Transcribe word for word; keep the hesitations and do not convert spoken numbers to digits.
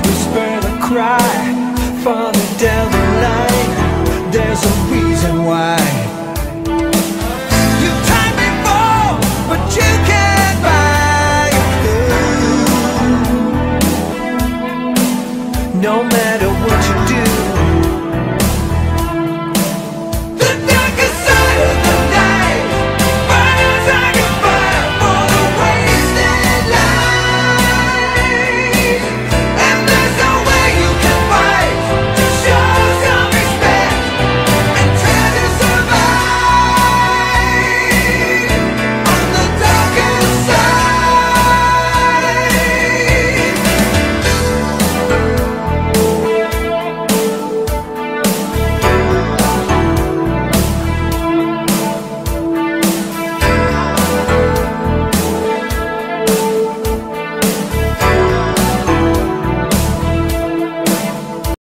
whisper the cry farther down the line. There's a reason why. You tried before, but you can't buy it. No matter what you do,